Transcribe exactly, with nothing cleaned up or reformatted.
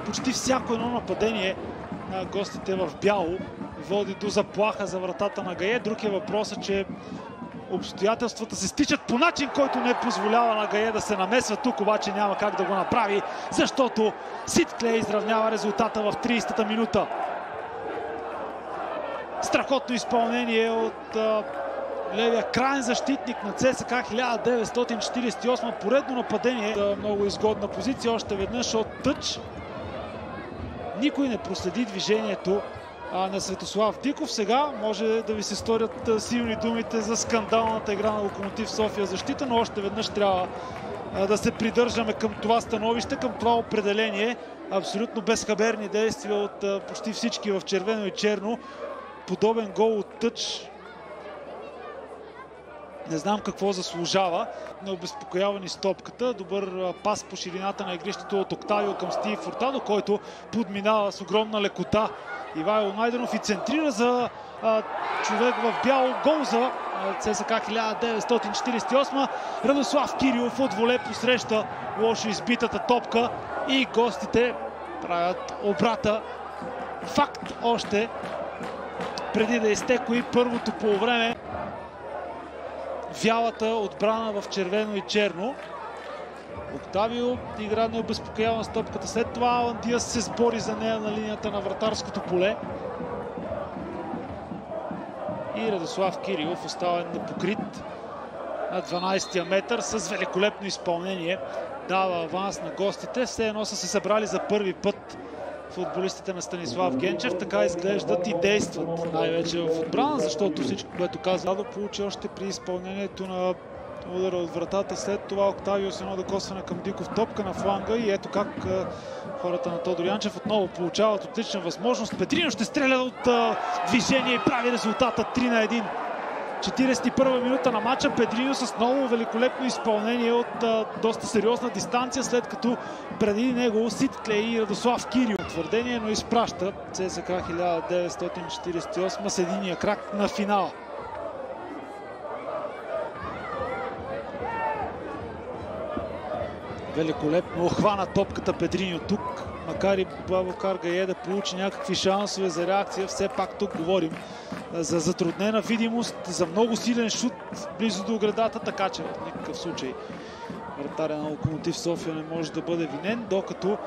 почти всяко едно нападение на гостите в бяло води до заплаха за вратата на Гае. Друг е въпросът, че обстоятелствата се стичат по начин, който не позволява на Гае да се намесва. Тук обаче няма как да го направи, защото Сид Клей изравнява резултата в тридесетата минута. Страхотно изпълнение от а, левия крайен защитник на ЦСКА хиляда деветстотин четиридесет и осма. Поредно нападение. Да, много изгодна позиция. Още веднъж от тъч. Никой не проследи движението а, на Светослав Диков. Сега може да ви се сторят а, силни думите за скандалната игра на Локомотив София защита, но още веднъж трябва а, да се придържаме към това становище, към това определение. Абсолютно безхаберни действия от а, почти всички в червено и черно. Подобен гол от тъч. Не знам какво заслужава. Необезпокоявани с топката. Добър пас по ширината на игрището от Октавио към Стив Фуртадо, който подминава с огромна лекота Ивайло Найденов и центрира за а, човек в бяло. Гол за ЦСКА хиляда деветстотин четиридесет и осма. Радослав Кирилов от воле посреща лошо избитата топка и гостите правят обрата. Факт още преди да изтеко и първото полувреме. Вялата отбрана в червено и черно. Октавио игра необезпокоявана с топката. След това Алан Диас се сбори за нея на линията на вратарското поле. И Радослав Кирилов остава непокрит на дванадесетия метър с великолепно изпълнение. Дава аванс на гостите. Все едно са се събрали за първи път футболистите на Станислав Генчев. Така изглеждат и действат най-вече в отбрана, защото всичко, което казва, да получи още при изпълнението на удара от вратата. След това Октавио с едно докосване към Диков, топка на фланга и ето как хората на Тодор Янчев отново получават отлична възможност. Петрино ще стреля от а, движение и прави резултата три на един. четиридесет и първа минута на матча. Педрино с много великолепно изпълнение от а, доста сериозна дистанция, след като преди него Сид Клей и Радослав Кирил. Твърдение, но изпраща ЦСКА хиляда деветстотин четиридесет и осма с единия крак на финала. Великолепно охвана топката Педрино тук. Макар и Бабакар Гае да получи някакви шансове за реакция, все пак тук говорим за затруднена видимост, за много силен шут близо до оградата, така че в никакъв случай вратаря на Локомотив София не може да бъде винен, докато